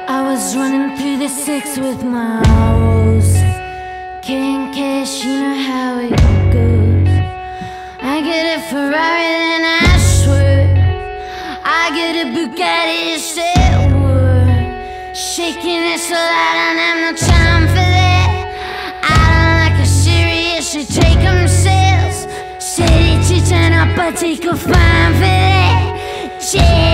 I was running through the six with my woes, carrying cash, you know how it goes. I get a Ferrari, then I swear I get a Bugatti, it's that word. Shaking it so loud, I don't have no time for that. I don't like a serious, you take them sales. Steady to turn up, I take a fine for that. Yeah.